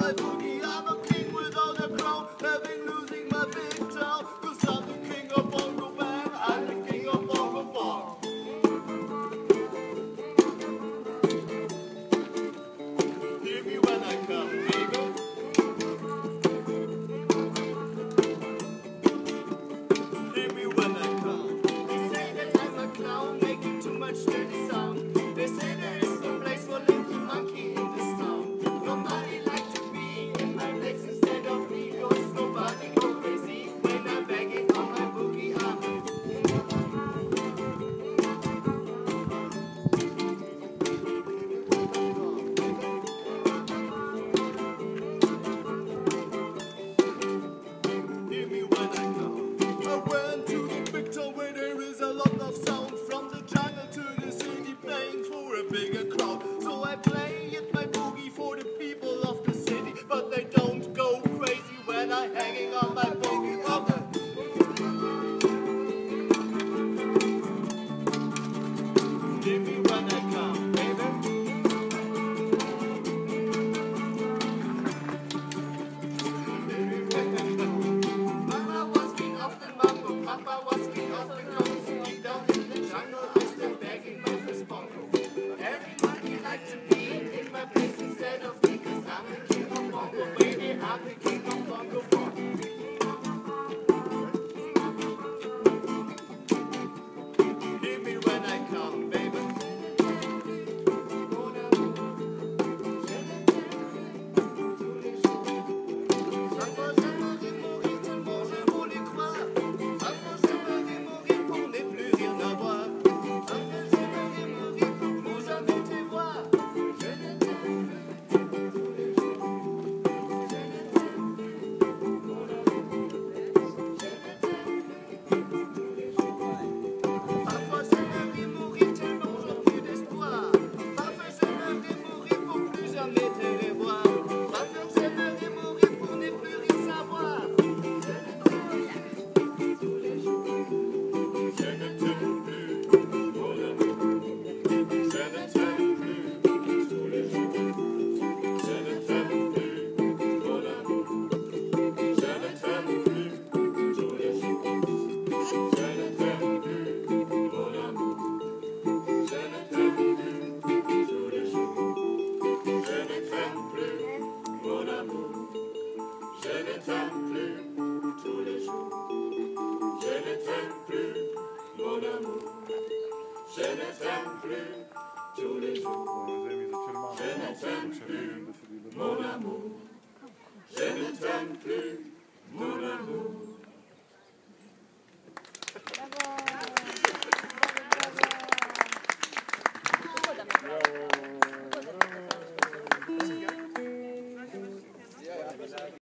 my boogie. I'm a king without a crown, having losing my big town. Cause I'm the king of Bongo Bang, I'm the king of Bongo Bong. Hear me when I come, baby. Hear me when I come. They say that I'm a clown, making too much dirty sound. They say there is no place for little monkey in this town. Nobody like to be in my place instead of me. Cause nobody go crazy when I'm banging on my boogie arm. Hear me when I come. I went to the big town where there is a lot of sound. From the jungle to the city, playing for a bigger crowd. So I play it my boogie for the people of the city, but they don't go crazy when I'm hanging on my boogie on the. Hear me when I come, baby. Hear me when I come. Mama was king of the mambo, Papa was king of the congo. Deep down in the jungle, I still begging my first bongo. Everybody like to be in my place instead of me, cause I'm the king of bongo, baby, I'm the king of bongo bong. Hear me when I come, baby. Je ne t'aime plus, mon amour. Je ne t'aime